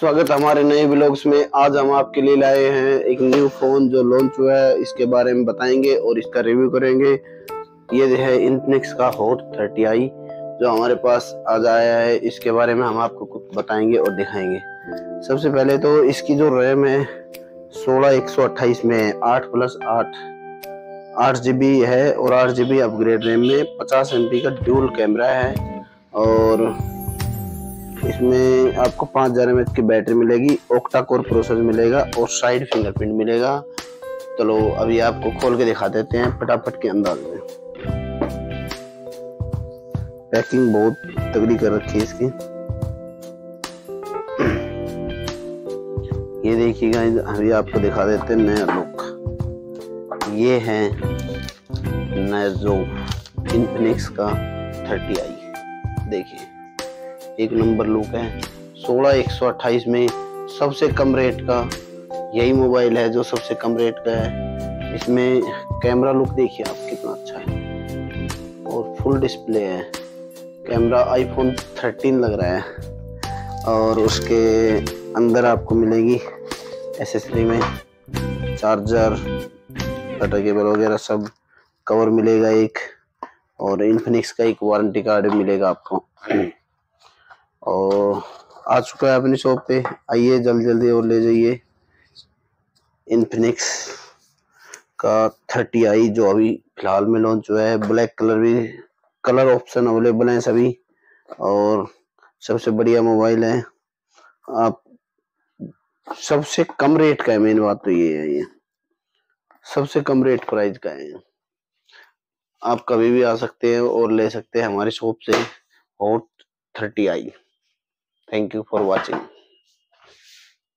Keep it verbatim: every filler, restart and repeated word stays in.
स्वागत है हमारे नए व्लॉग्स में। आज हम आपके लिए लाए हैं एक न्यू फोन जो लॉन्च हुआ है, इसके बारे में बताएंगे और इसका रिव्यू करेंगे। ये है इन्फिनिक्स का हॉट थर्टी आई जो हमारे पास आज आया है। इसके बारे में हम आपको कुछ बताएंगे और दिखाएंगे। सबसे पहले तो इसकी जो रैम है सोलह एक सौ अट्ठाईस में है, आठ प्लस आठ आठ जी बी है और आठ जी बी अपग्रेड रैम में पचास एम पी का ड्यूल कैमरा है और इसमें आपको पाँच हजार एम एच की बैटरी मिलेगी, ऑक्टा कोर प्रोसेसर मिलेगा और साइड फिंगरप्रिंट मिलेगा। चलो अभी आपको खोल के दिखा देते हैं फटाफट के अंदाज में। पैकिंग बहुत तगड़ी कर रखी है इसकी। ये देखिएगा, अभी आपको दिखा देते हैं नया लुक। ये है नया जो इन्फिनिक्स का थर्टी आई, देखिए एक नंबर लुक है। सोलह एक सौ अट्ठाईस में सबसे कम रेट का यही मोबाइल है जो सबसे कम रेट का है। इसमें कैमरा लुक देखिए आप कितना अच्छा है और फुल डिस्प्ले है। कैमरा आईफोन थर्टीन लग रहा है और उसके अंदर आपको मिलेगी एसेसरी में चार्जर, डाटा केबल वगैरह सब कवर मिलेगा एक, और इन्फिनिक्स का एक वारंटी कार्ड मिलेगा आपको। और आ चुका है अपनी शॉप पे, आइए जल्दी जल्दी और ले जाइए इन्फिनिक्स का थर्टी आई जो अभी फिलहाल में लॉन्च हुआ है। ब्लैक कलर भी कलर ऑप्शन अवेलेबल है सभी और सबसे बढ़िया मोबाइल है। आप सबसे कम रेट का है, मेन बात तो ये है, ये सबसे कम रेट प्राइस का है। आप कभी भी आ सकते हैं और ले सकते हैं हमारी शॉप से Hot thirty I. Thank you for watching.